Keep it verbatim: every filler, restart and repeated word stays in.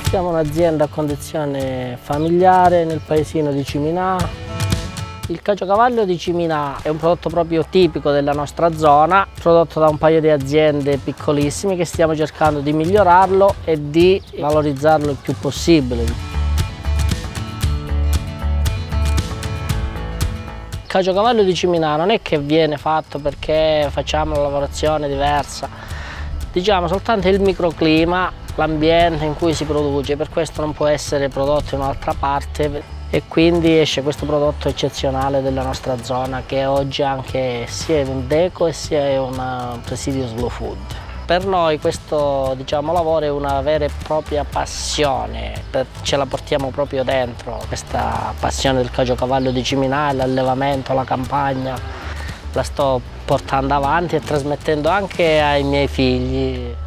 Siamo un'azienda a condizione familiare nel paesino di Ciminà. Il caciocavallo di Ciminà è un prodotto proprio tipico della nostra zona, prodotto da un paio di aziende piccolissime che stiamo cercando di migliorarlo e di valorizzarlo il più possibile. Il caciocavallo di Ciminà non è che viene fatto perché facciamo una lavorazione diversa, diciamo soltanto il microclima, l'ambiente in cui si produce, per questo non può essere prodotto in un'altra parte e quindi esce questo prodotto eccezionale della nostra zona che oggi anche sia un deco e sia un presidio slow food. Per noi questo diciamo, lavoro è una vera e propria passione, ce la portiamo proprio dentro, questa passione del caciocavallo di Ciminà, l'allevamento, la campagna, la sto portando avanti e trasmettendo anche ai miei figli.